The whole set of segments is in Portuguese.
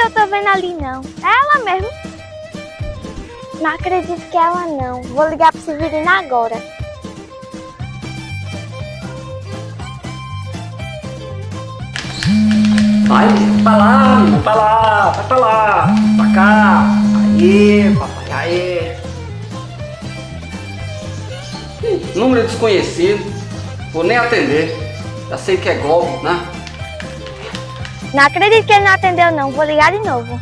eu tô vendo ali, não. É ela mesmo. Não acredito que é ela, não. Vou ligar pro Severino agora. Vai pra lá, menino, pra lá, vai pra lá, pra cá. Aí, papai, aí. Número desconhecido, vou nem atender. Já sei que é golpe, né? Não acredito que ele não atendeu, não. Vou ligar de novo.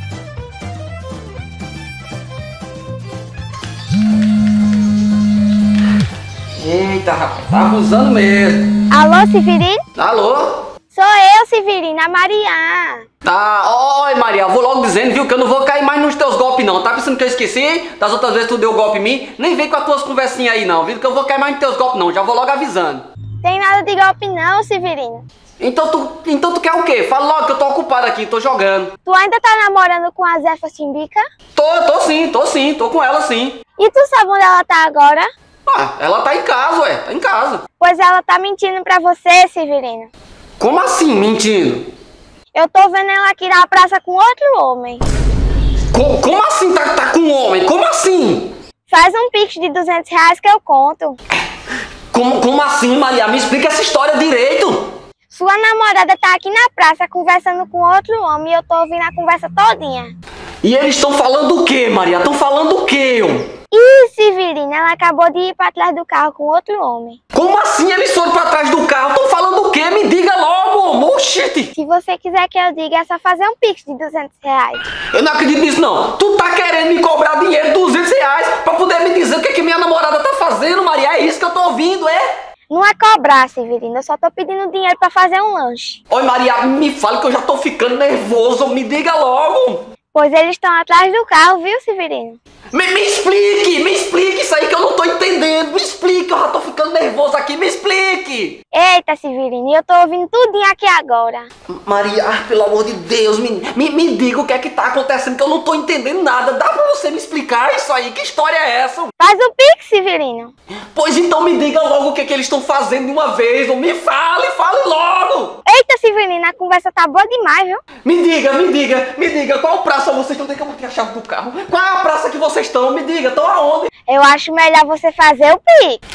Eita, rapaz, tá abusando mesmo. Alô, Severino? Alô? Sou eu, Severino, a Maria. Tá, oi Maria, vou logo dizendo, viu, que eu não vou cair mais nos teus golpes não. Tá pensando que eu esqueci? Das outras vezes tu deu golpe em mim? Nem vem com as tuas conversinhas aí não, viu, que eu vou cair mais nos teus golpes não. Já vou logo avisando. Tem nada de golpe não, Severino. Então tu quer o quê? Fala logo que eu tô ocupado aqui, tô jogando. Tu ainda tá namorando com a Zefa Chimbica? Tô sim, tô com ela sim. E tu sabe onde ela tá agora? Ah, ela tá em casa, ué, tá em casa. Pois ela tá mentindo pra você, Severino. Como assim, mentindo? Eu tô vendo ela aqui na praça com outro homem. Como assim tá com um homem? Como assim? Faz um pix de R$200 que eu conto. Como assim, Maria? Me explica essa história direito. Sua namorada tá aqui na praça conversando com outro homem e eu tô ouvindo a conversa todinha. E eles estão falando o quê, Maria? Estão falando o quê, ô? Ih, Severino, ela acabou de ir pra trás do carro com outro homem. Como assim eles foram pra trás do carro? Estão falando o quê? Me diga logo, oxente. Se você quiser que eu diga, é só fazer um pix de R$200. Eu não acredito nisso, não. Tu tá querendo me cobrar dinheiro, R$200, pra poder me dizer o que minha namorada tá fazendo, Maria? É isso que eu tô ouvindo, é? Não é cobrar, Severino, eu só tô pedindo dinheiro pra fazer um lanche. Oi, Maria, me fale que eu já tô ficando nervoso. Me diga logo. Pois eles estão atrás do carro, viu, Severino? Me explique isso aí que eu não tô entendendo. Me explique, eu já tô ficando nervoso aqui, me explique. Eita, Severino, eu tô ouvindo tudinho aqui agora. Maria, pelo amor de Deus, me diga o que é que tá acontecendo, que eu não tô entendendo nada. Dá pra você me explicar isso aí? Que história é essa? Faz o pix, Severino. Pois então me diga logo o que é que eles estão fazendo de uma vez. Me fale logo. Eita, Severino, a conversa tá boa demais, viu? Me diga, qual praça vocês estão? Tem que eu botei a chave do carro. Qual é a praça que vocês estão? Me diga, estão aonde? Eu acho melhor você fazer o pix.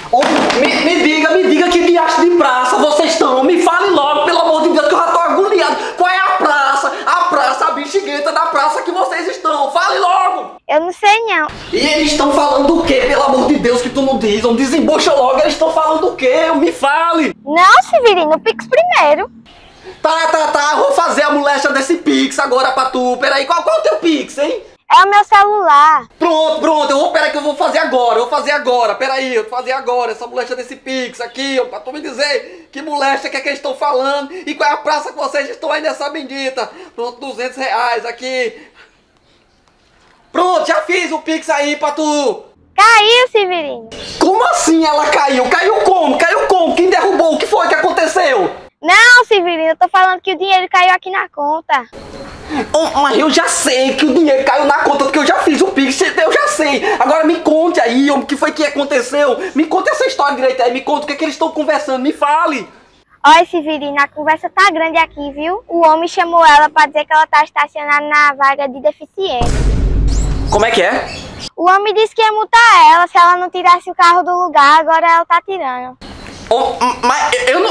Me diga que diacho de praça vocês estão. Me fale logo, pelo amor de Deus, que eu já tô agoniado. Qual é a praça? A bexigueta da praça que vocês estão. Fale logo. Eu não sei não. E eles estão falando o quê, pelo amor de Deus, que tu não diz? Não desembucha logo, eles estão falando o quê? Me fale. Não, Severino, o pix primeiro. Tá, vou fazer a moléstia desse pix agora pra tu. Peraí, qual é o teu pix, hein? É o meu celular. Pronto, peraí que eu vou fazer agora, peraí, eu vou fazer agora essa moléstia desse pix aqui, ó, pra tu me dizer que moléstia que é que eles estão falando e qual é a praça que vocês estão aí nessa bendita. Pronto, R$200 aqui. Pronto, já fiz o pix aí pra tu. Caiu, Severino. Como assim ela caiu? Caiu como? Quem derrubou? O que foi que aconteceu? Não, Severino, eu tô falando que o dinheiro caiu aqui na conta. Mas eu já sei que o dinheiro caiu na conta, porque eu já fiz o pix, eu já sei. Agora me conte aí, o que foi que aconteceu. Me conta essa história direito aí, me conta o que é que eles estão conversando, me fale. Olha, Severino, a conversa tá grande aqui, viu? O homem chamou ela pra dizer que ela tá estacionada na vaga de deficiente. Como é que é? O homem disse que ia multar ela se ela não tirasse o carro do lugar, agora ela tá tirando. Mas eu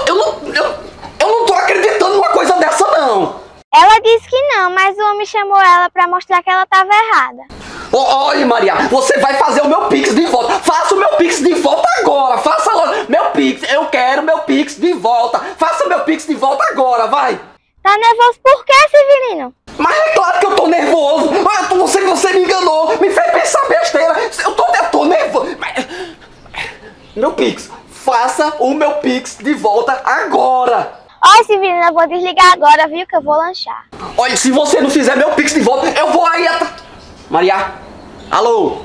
não tô acreditando numa coisa dessa, não. Ela disse que não, mas o homem chamou ela pra mostrar que ela tava errada. Olha, Maria, você vai fazer o meu pix de volta. Faça o meu pix de volta agora. Faça logo. Meu pix, eu quero meu pix de volta. Faça meu pix de volta agora, vai. Tá nervoso por quê, Severino? Mas é claro que eu tô nervoso. Você me enganou, me fez pensar besteira. Eu tô nervoso. Meu pix, faça o meu pix de volta agora. Olha, Severino, eu vou desligar agora, viu, que eu vou lanchar. Olha, se você não fizer meu pix de volta, eu vou aí Maria, alô,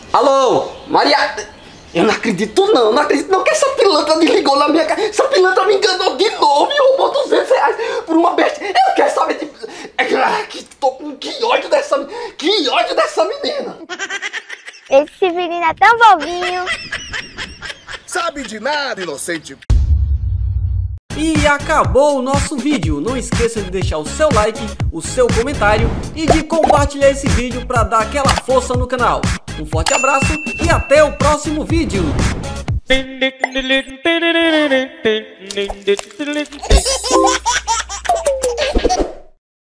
Maria, eu não acredito não que essa pilantra desligou na minha cara. Essa pilantra me enganou de novo e roubou R$200 por uma besta. Eu quero saber de... Tô com que ódio dessa menina. Esse Severino é tão bobinho. Sabe de nada, inocente. E acabou o nosso vídeo. Não esqueça de deixar o seu like, o seu comentário e de compartilhar esse vídeo para dar aquela força no canal. Um forte abraço e até o próximo vídeo.